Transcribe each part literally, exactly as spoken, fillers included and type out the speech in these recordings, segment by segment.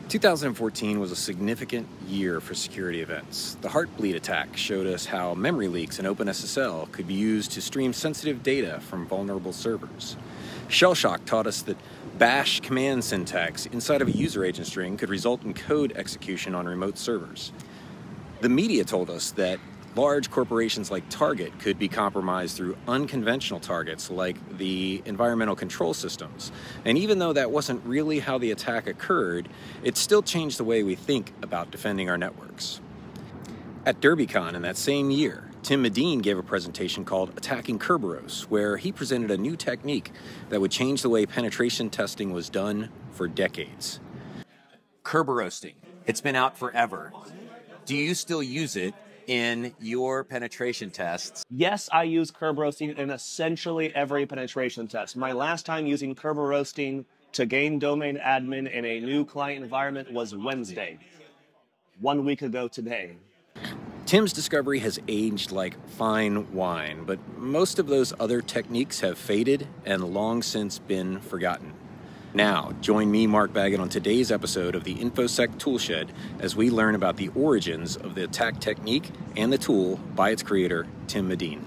two thousand fourteen was a significant year for security events. The Heartbleed attack showed us how memory leaks in OpenSSL could be used to stream sensitive data from vulnerable servers. Shellshock taught us that bash command syntax inside of a user agent string could result in code execution on remote servers. The media told us that large corporations like Target could be compromised through unconventional targets like the environmental control systems. And even though that wasn't really how the attack occurred, it still changed the way we think about defending our networks. At Derbycon in that same year, Tim Medin gave a presentation called Attacking Kerberos, where he presented a new technique that would change the way penetration testing was done for decades. Kerberoasting. It's been out forever. Do you still use it in your penetration tests? Yes, I use Kerberoasting in essentially every penetration test. My last time using Kerberoasting to gain domain admin in a new client environment was Wednesday, one week ago today. Tim's discovery has aged like fine wine, but most of those other techniques have faded and long since been forgotten. Now, join me, Mark Baggett, on today's episode of the Infosec Toolshed as we learn about the origins of the attack technique and the tool by its creator, Tim Medin.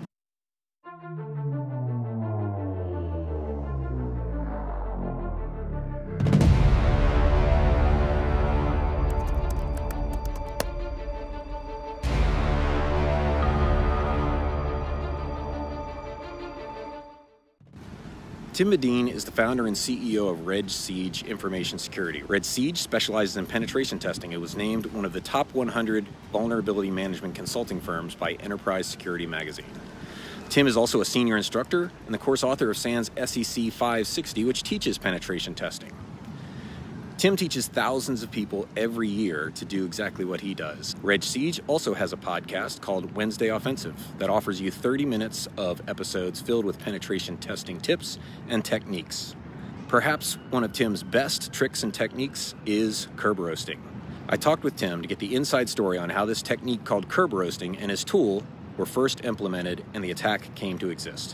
Tim Medin is the founder and C E O of Red Siege Information Security. Red Siege specializes in penetration testing. It was named one of the top one hundred vulnerability management consulting firms by Enterprise Security Magazine. Tim is also a senior instructor and the course author of SANS S E C five sixty, which teaches penetration testing. Tim teaches thousands of people every year to do exactly what he does. Red Siege also has a podcast called Wednesday Offensive that offers you thirty minutes of episodes filled with penetration testing tips and techniques. Perhaps one of Tim's best tricks and techniques is Kerberoasting. I talked with Tim to get the inside story on how this technique called Kerberoasting and his tool were first implemented and the attack came to exist.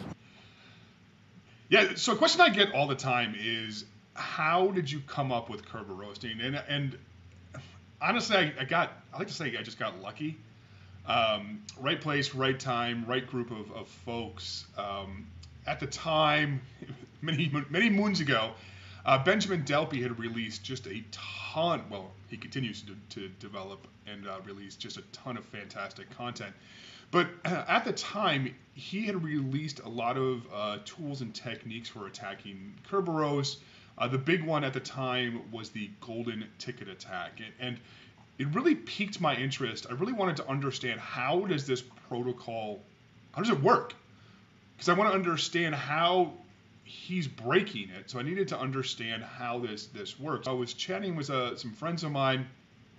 Yeah, so a question I get all the time is, how did you come up with Kerberoasting? And and honestly, I, I got, I like to say I just got lucky. Um, right place, right time, right group of, of folks. Um, at the time, many many moons ago, uh, Benjamin Delpy had released just a ton, well, he continues to, to develop and uh, release just a ton of fantastic content. But uh, at the time, he had released a lot of uh, tools and techniques for attacking Kerberos. Uh, the big one at the time was the golden ticket attack, and, and it really piqued my interest. I really wanted to understand, how does this protocol, how does it work? Because I want to understand how he's breaking it, so I needed to understand how this this works. I was chatting with uh, some friends of mine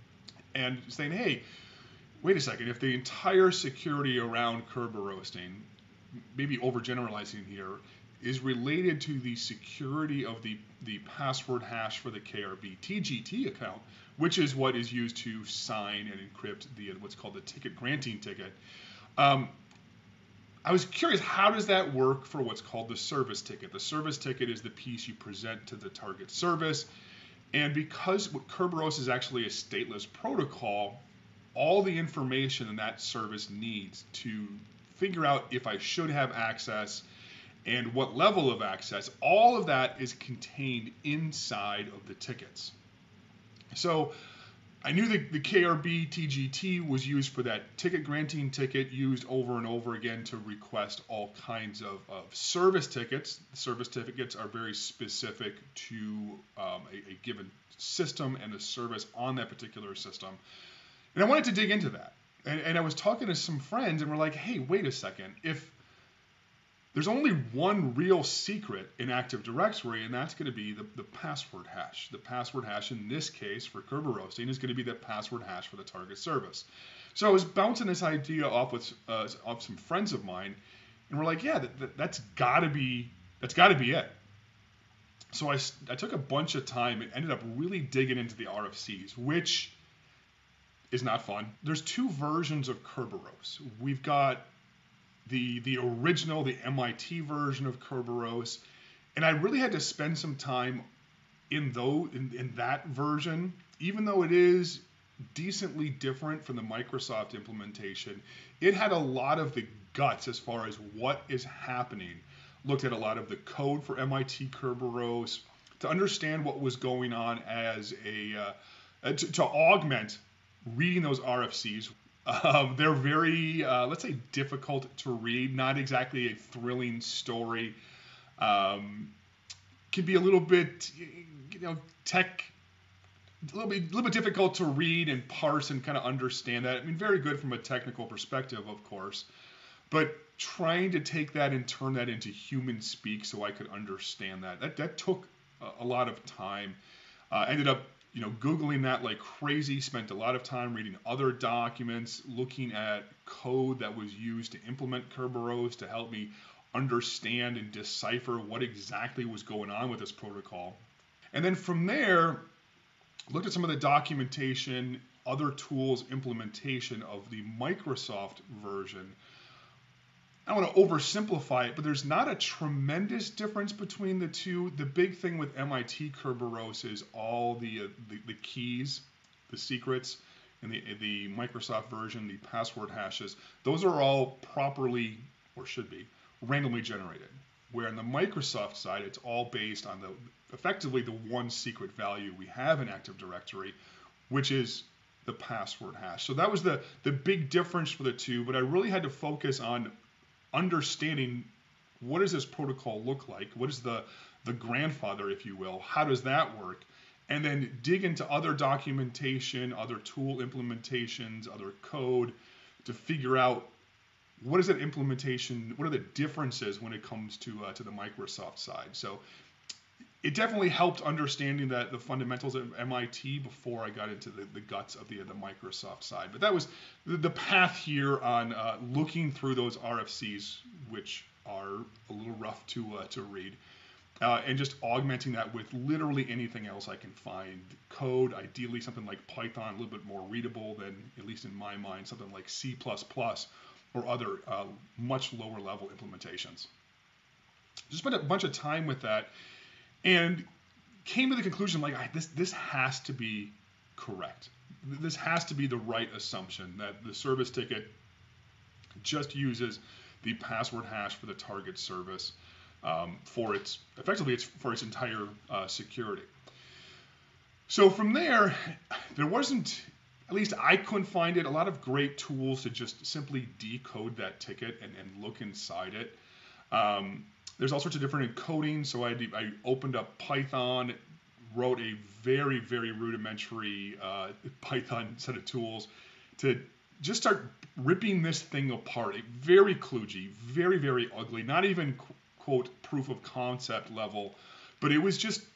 and saying, hey, wait a second, if the entire security around Kerberoasting, maybe overgeneralizing here, is related to the security of the, the password hash for the K R B T G T account, which is what is used to sign and encrypt the what's called the ticket granting ticket. Um, I was curious, how does that work for what's called the service ticket? The service ticket is the piece you present to the target service. And because Kerberos is actually a stateless protocol, all the information that service needs to figure out if I should have access and what level of access, all of that is contained inside of the tickets. So I knew that the K R B T G T was used for that ticket granting ticket, used over and over again to request all kinds of, of service tickets. The service tickets are very specific to um, a, a given system and the service on that particular system. And I wanted to dig into that. And, and I was talking to some friends and we're like, hey, wait a second. If there's only one real secret in Active Directory, and that's going to be the, the password hash. The password hash in this case for Kerberoasting is going to be the password hash for the target service. So I was bouncing this idea off with uh, off some friends of mine, and we're like, yeah, that, that, that's got to be that's got to be it. So I, I took a bunch of time and ended up really digging into the R F Cs, which is not fun. There's two versions of Kerberos. We've got the the original, the M I T version of Kerberos, and I really had to spend some time in though in, in that version, even though it is decently different from the Microsoft implementation, it had a lot of the guts as far as what is happening. Looked at a lot of the code for M I T Kerberos to understand what was going on as a uh, to, to augment reading those R F Cs. Um, they're very, uh, let's say, difficult to read. Not exactly a thrilling story. Um, can be a little bit, you know, tech. A little bit, a little bit difficult to read and parse and kind of understand that. I mean, very good from a technical perspective, of course, but trying to take that and turn that into human speak so I could understand that. That that took a, a lot of time. Uh, ended up, you know, Googling that like crazy. Spent a lot of time reading other documents, looking at code that was used to implement Kerberos to help me understand and decipher what exactly was going on with this protocol. And then from there, looked at some of the documentation, other tools, implementation of the Microsoft version. I don't want to oversimplify it, but there's not a tremendous difference between the two. The big thing with M I T Kerberos is all the, uh, the the keys, the secrets, in the the Microsoft version, the password hashes. Those are all properly, or should be, randomly generated. Where on the Microsoft side, it's all based on the effectively the one secret value we have in Active Directory, which is the password hash. So that was the, the big difference for the two, but I really had to focus on understanding what does this protocol look like? What is the, the grandfather, if you will? How does that work? And then dig into other documentation, other tool implementations, other code to figure out what is that implementation, what are the differences when it comes to uh, to the Microsoft side. So it definitely helped understanding that the fundamentals of M I T before I got into the, the guts of the, the Microsoft side. But that was the, the path here on uh, looking through those R F Cs, which are a little rough to uh, to read, uh, and just augmenting that with literally anything else I can find. Code, ideally something like Python, a little bit more readable than, at least in my mind, something like C plus plus or other uh, much lower level implementations. Just spent a bunch of time with that. And came to the conclusion, like, this this has to be correct. This has to be the right assumption that the service ticket just uses the password hash for the target service um, for its, effectively, it's for its entire uh, security. So from there, there wasn't, at least I couldn't find it, a lot of great tools to just simply decode that ticket and, and look inside it. Um, There's all sorts of different encoding, so I, I opened up Python, wrote a very, very rudimentary uh, Python set of tools to just start ripping this thing apart. A very kludgy, very, very ugly, not even, quote, proof of concept level, but it was just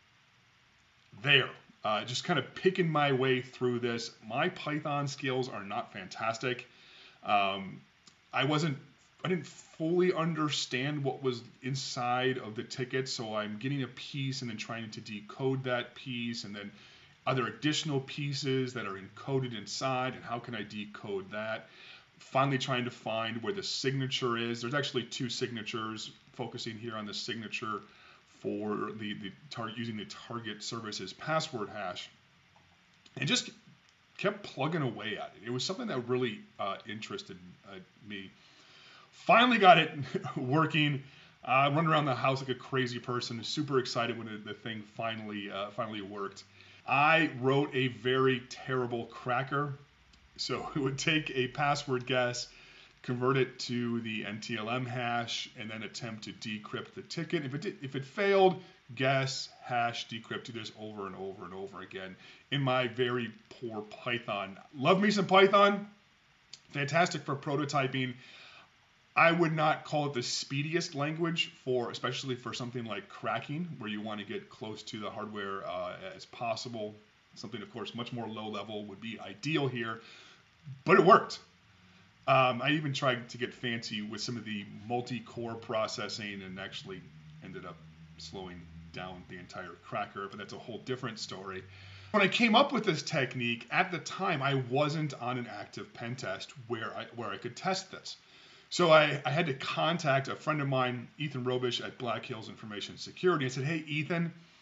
there. Uh, just kind of picking my way through this. My Python skills are not fantastic. Um, I wasn't I didn't fully understand what was inside of the ticket, so I'm getting a piece and then trying to decode that piece, and then are there additional pieces that are encoded inside, and how can I decode that? Finally trying to find where the signature is. There's actually two signatures, focusing here on the signature for the, the target, using the target service's password hash, and just kept plugging away at it. It was something that really uh, interested uh, me. Finally got it working. Uh, run around the house like a crazy person. Super excited when the thing finally uh, finally worked. I wrote a very terrible cracker. So it would take a password guess, convert it to the N T L M hash, and then attempt to decrypt the ticket. If it did, if it failed, guess, hash, decrypt, do this over and over and over again in my very poor Python. Love me some Python. Fantastic for prototyping. I would not call it the speediest language for, especially for something like cracking, where you want to get close to the hardware uh, as possible. Something, of course, much more low level would be ideal here, but it worked. Um, I even tried to get fancy with some of the multi-core processing and actually ended up slowing down the entire cracker, but that's a whole different story. When I came up with this technique, at the time, I wasn't on an active pen test where I, where I could test this. So I, I had to contact a friend of mine, Ethan Robish at Black Hills Information Security, and said, hey, Ethan,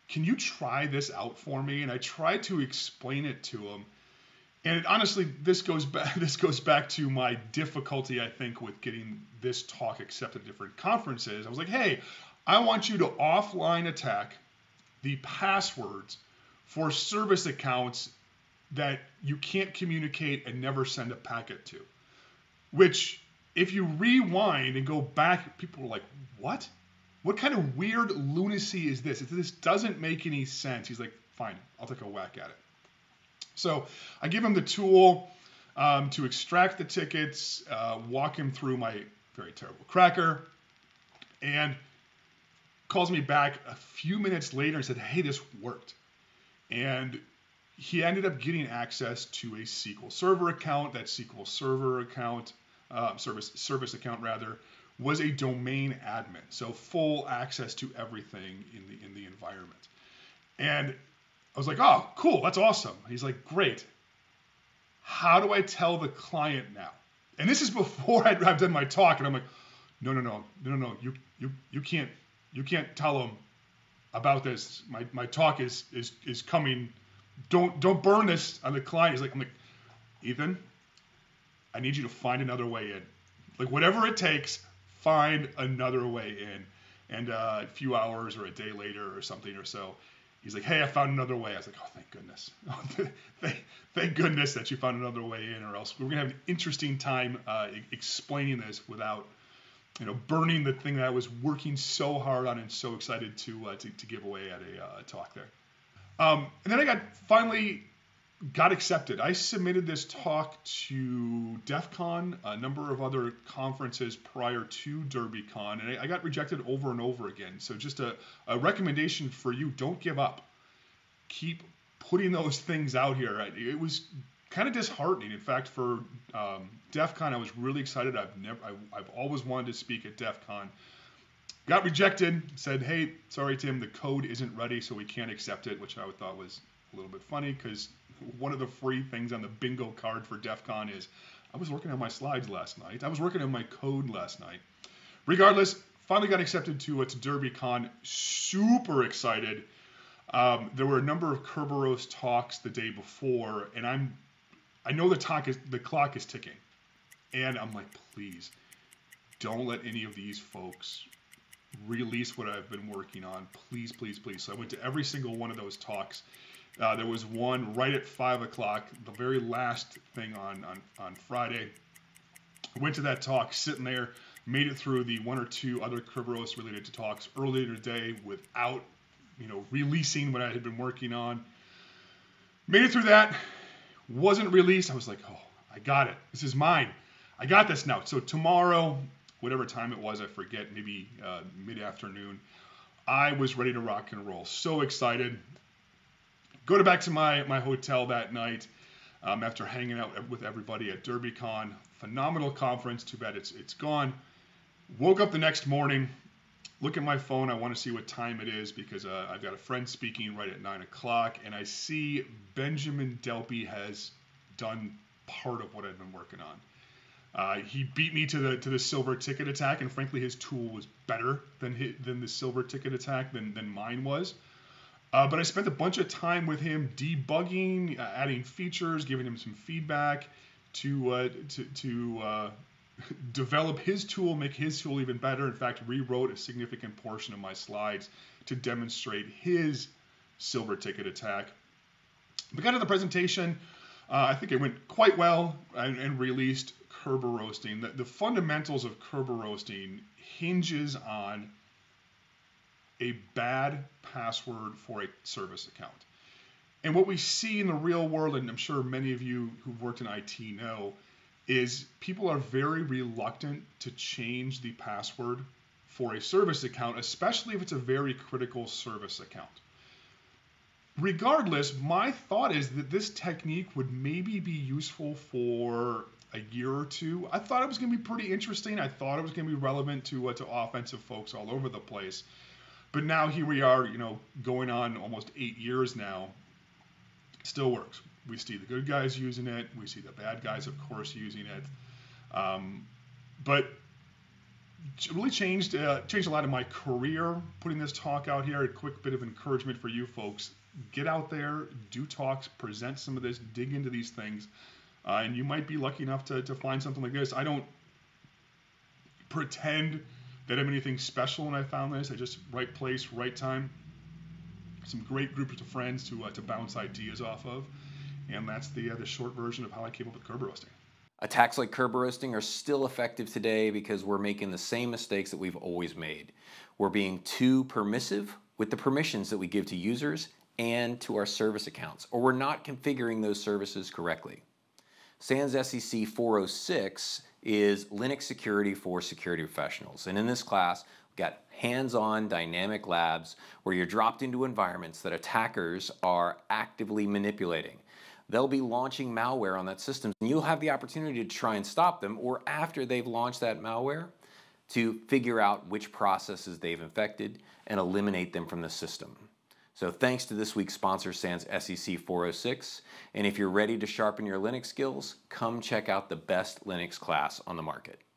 can you try this out for me? And I tried to explain it to him. And it, honestly, this goes back. This goes back to my difficulty, I think, with getting this talk accepted at different conferences. I was like, "Hey, I want you to offline attack the passwords for service accounts that you can't communicate and never send a packet to." Which, if you rewind and go back, people were like, "What? What kind of weird lunacy is this? This doesn't make any sense." He's like, "Fine, I'll take a whack at it." So I give him the tool um, to extract the tickets, uh, walk him through my very terrible cracker, and calls me back a few minutes later and said, "Hey, this worked." And he ended up getting access to a S Q L Server account. That S Q L Server account, uh, service service account rather, was a domain admin, so full access to everything in the in the environment. And I was like, "Oh, cool, that's awesome." He's like, "Great. How do I tell the client now?" And this is before I'd, I've done my talk, and I'm like, "No, no, no, no, no, no. You you you can't you can't tell them about this. My my talk is is is coming. Don't don't burn this on the client." He's like, I'm like, "Ethan, I need you to find another way in. Like whatever it takes, find another way in." And uh, a few hours or a day later or something or so, he's like, "Hey, I found another way." I was like, "Oh, thank goodness. thank, thank goodness that you found another way in, or else we're going to have an interesting time uh, explaining this without, you know, burning the thing that I was working so hard on and so excited to uh, to, to give away at a uh, talk there." Um, and then I got finally got accepted. I submitted this talk to DEF CON, a number of other conferences prior to Derbycon, and I, I got rejected over and over again. So just a, a recommendation for you, don't give up. Keep putting those things out here. It was kind of disheartening. In fact, for um, DEF CON, I was really excited. I've never, I, I've always wanted to speak at DEF CON. Got rejected, said, "Hey, sorry, Tim, the code isn't ready, so we can't accept it," which I thought was a little bit funny because one of the free things on the bingo card for DEF CON is, I was working on my slides last night. I was working on my code last night. Regardless, finally got accepted to, uh, to Derbycon. Super excited. Um, there were a number of Kerberoast talks the day before, and I'm, I know the, talk is, the clock is ticking. And I'm like, please, don't let any of these folks release what I've been working on. Please, please, please. So I went to every single one of those talks. Uh, there was one right at five o'clock, the very last thing on, on, on Friday. I went to that talk, sitting there, made it through the one or two other Kerberoast related to talks earlier today without, you know, releasing what I had been working on. Made it through that, wasn't released. I was like, oh, I got it. This is mine. I got this now. So tomorrow, whatever time it was, I forget, maybe uh, mid-afternoon, I was ready to rock and roll. So excited. Go to back to my, my hotel that night um, after hanging out with everybody at Derbycon. Phenomenal conference. Too bad it's it's gone. Woke up the next morning, look at my phone. I want to see what time it is because uh, I've got a friend speaking right at nine o'clock, and I see Benjamin Delpy has done part of what I've been working on. Uh, he beat me to the to the silver ticket attack, and frankly, his tool was better than his, than the silver ticket attack than than mine was. Uh, but I spent a bunch of time with him debugging, uh, adding features, giving him some feedback to uh, to to uh, develop his tool, make his tool even better. In fact, rewrote a significant portion of my slides to demonstrate his silver ticket attack. We got to the presentation. Uh, I think it went quite well and, and released Kerberoasting. The, the fundamentals of Kerberoasting hinges on a bad password for a service account. And what we see in the real world, and I'm sure many of you who've worked in I T know, is people are very reluctant to change the password for a service account, especially if it's a very critical service account. Regardless, my thought is that this technique would maybe be useful for a year or two. I thought it was going to be pretty interesting. I thought it was going to be relevant to uh, to offensive folks all over the place. But now here we are, you know, going on almost eight years now. Still works. We see the good guys using it. We see the bad guys, of course, using it. Um, but really changed uh, changed a lot of my career putting this talk out here. A quick bit of encouragement for you folks: get out there, do talks, present some of this, dig into these things, uh, and you might be lucky enough to to find something like this. I don't pretend that I'm anything special when I found this. I just right place, right time. Some great groups of friends to uh, to bounce ideas off of, and that's the uh, the short version of how I came up with Kerberoasting. Attacks like Kerberoasting are still effective today because we're making the same mistakes that we've always made. We're being too permissive with the permissions that we give to users and to our service accounts, or we're not configuring those services correctly. SANS S E C four oh six is Linux security for security professionals, and in this class we've got hands-on dynamic labs where you're dropped into environments that attackers are actively manipulating. They'll be launching malware on that system, and you'll have the opportunity to try and stop them, or after they've launched that malware, to figure out which processes they've infected and eliminate them from the system. So thanks to this week's sponsor, SANS S E C four oh six, and if you're ready to sharpen your Linux skills, come check out the best Linux class on the market.